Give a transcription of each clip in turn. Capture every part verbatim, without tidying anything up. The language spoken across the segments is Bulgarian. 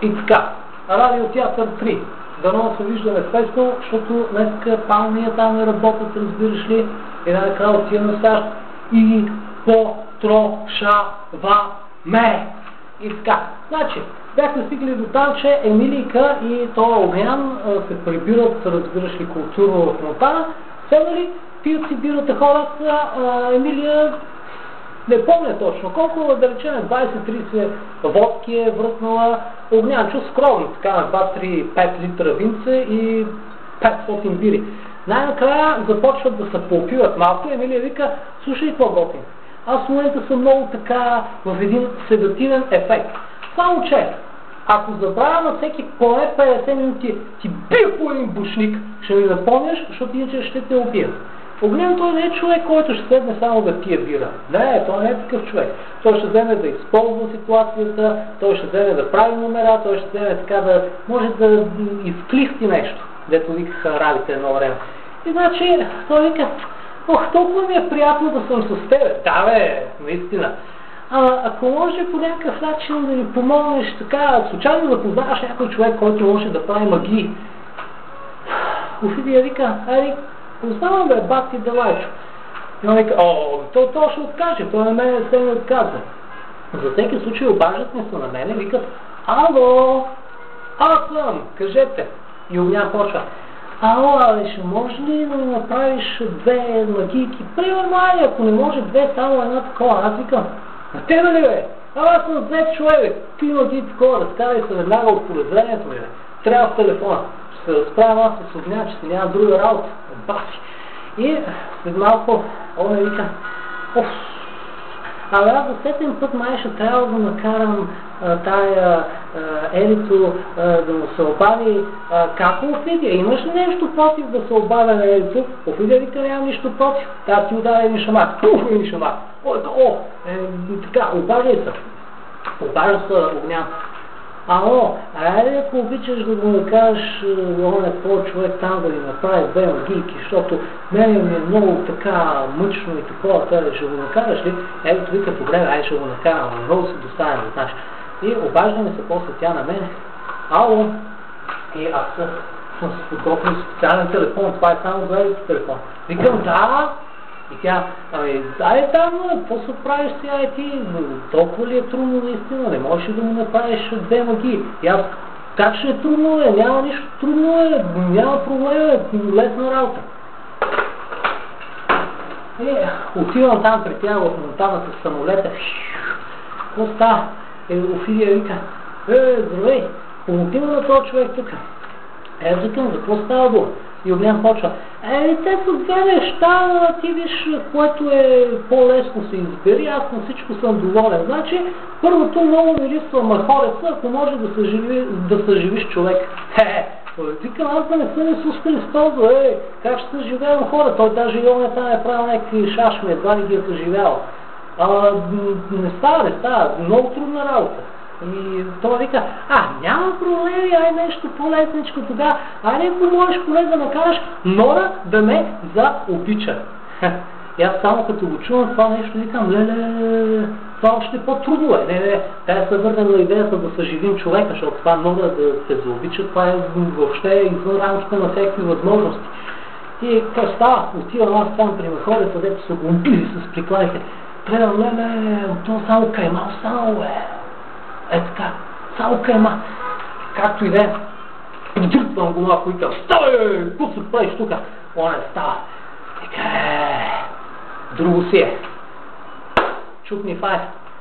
И така, Радиотеатър три. Дано се виждаме фестно, защото днеска палния там не работят, разбираш ли, и най-накрая отива на САЩ и потрошаваме. И така. Значи, бяхме стигали до там, че Емилийка и този Огнян се прибират, разбираш ли, културно в Монтана, седнали, пият си бирата хората, Емилия не помня точно колко, да речем двайсет-трийсет водки е врътнала, Огнянчо скромно, така на два-три-пет литра винце и петстотин бири. Най-накрая започват да се поопиват малко и Емилия вика, слушай, какво готин, аз в момента съм много така в един седативен ефект. Само че, ако забравя на всеки поне петдесет минути ти бия по един бушник, ще ми напомняш, защото иначе ще те убия. Огнян, той не е човек, който ще седне само да пие бира. Не, той не е такъв човек. Той ще вземе да използва ситуацията, той ще вземе да прави номера, той ще вземе така да може да изклихти нещо, дето викаха арабите едно време. И значи, той вика, ох, толкова ми е приятно да съм с тебе. Да, бе, наистина. А, ако може по някакъв начин да ни помогнеш така, случайно да познаваш някой човек, който може да прави магии. Офидия вика, айде, познавам бе, бати Делайчо. И он вика, о, то, то ще откаже, той на мен се не отказва. За всеки случай обаждат ми се на мене, викат, ало, аз съм, кажете. И Огнян почва, ало, але ще може ли да направиш две магийки? Примерно, айде, ако не може две, само една такова. Аз викам, на тебе ли бе? А аз съм две човек, ти магии такова, разкарай се веднага от полезрението ми бе. Трябва в телефона. Ще се разправям аз с Огнян, че си няма друга работа. Баси. И след малко он е вика, оф, абе аз за сетен път май ще трябва да накарам а, тая Елицо да му се обади. А, како Офидия? Имаш ли нещо против да се обадя на Елицо? Офидия вика, нямам нищо против. Та ти удари един шамак. Пух, един шамак. О, о, е, така, обаждай се. Обажда се Огнян. Ало, айде ако обичаш да го накажеш, он е по-човек там да ни направи две магийки, защото мене ми е много така мъчно и такова, тъй, ще го накараш ли? Ето вика, добре, айде ще го накарам, много се доставим от наш. И обаждаме се после тя на мене. Ало, и аз съм си подготвил специален телефон, това е само гледайте телефон. Викам, да. И тя, ами, дай там, какво се правиш сега и ти? Толкова ли е трудно наистина? Не можеш ли да му направиш две магии? И аз, как ще е трудно, е? Няма нищо трудно, е, няма проблем, е, лесна работа. И отивам там при тях в Монтана с самолета. Какво става? Е, Офидия вика, е, здравей, помогни на този човек тук. Е, викам, за какво става дума? И Огнян почва, е, те са две неща, ти виж, което е по-лесно се избери, аз на всичко съм доволен. Значи, първото много ми липсва махореца, ако може да съживи, да съживиш човек. Хе, викам, аз да не съм изсускали с този, е, как ще съживявам хора? Той даже и он е там е правил някакви шашми, едва ли ги е съживявал. А, не става, не става, много трудна работа. И той вика, а, няма проблеми, ай нещо по-лесничко тогава, айде ако можеш поне да накараш Нора да ме заобича. И аз само като го чувам това нещо, викам, леле, това още е по-трудно е. Не, не, трябва да се върнем на идеята да съживим човека, защото това Нора да се заобича, това е въобще извън рамките на всякакви възможности. И какво става? Отивам аз там при хората, дето са го убили с прикладите. Гледам, леле, то само кайма останало е. Е така, само кайма. Както и да е, поддръпвам го малко и казвам, ставай, какво се правиш тук? О, не става. Така е, друго си е. Чукни файф.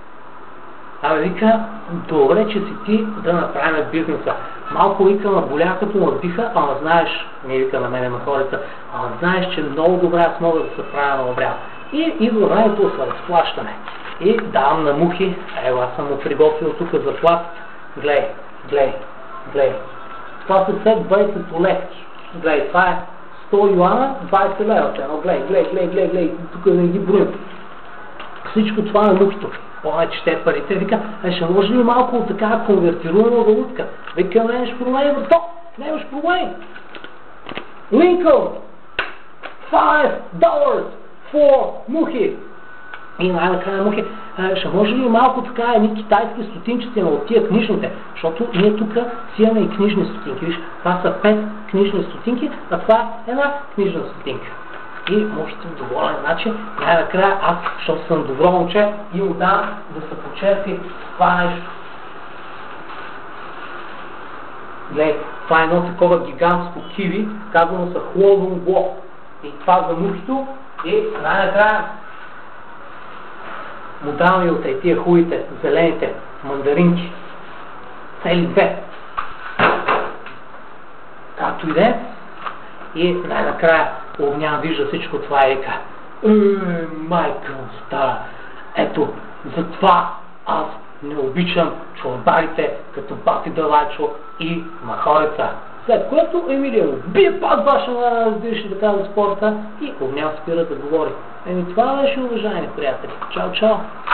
Абе вика, добре, че си ти да направим бизнеса. Малко вика, ма боля като ме биха, ама знаеш, не вика на мене на хората, ама знаеш, че много добре аз мога да се правя на обряд. И идва времето да се разплащаме. И давам на Мухи, ево, аз съм му приготвил тук за пласт. Глей, глей, глей. Това са след двайсет левки. Глей, това е сто юана, двайсет лева. Глей, глей, глей, глей, глей, тук не ги броим. Всичко това на Мухи тук. Поне чете парите, вика, е, ще може ли малко от така конвертируема валутка? Вика, нямаш проблеми, брато, нямаш проблеми. Линкълн, five dollars for Мухи. И най-накрая Мухи, ще може ли малко така едни китайски стотинчици, но от тия книжните, защото ние тук си имаме и книжни стотинки. Виж, това са пет книжни стотинки, а това е една книжна стотинка. И Мухите доволен, значи най-накрая аз, защото съм добро момче, и му дам да се почерпи това нещо. Глей, това е едно такова гигантско киви, казано са Хуолунго. И това за Мухито и най-накрая му давам и от тия хубавите, зелените мандаринки. Цели две. Както и де. И най-накрая Огнян вижда всичко това и вика: Еее, майка стара, ето, затова аз не обичам чорбарите като Бати Далайчо и Махореца. След което Емилия му бие пак ваша на раздираше така за спорта и Огнян спира да говори. Еми това беше, уважаеми приятели. Чао, чао!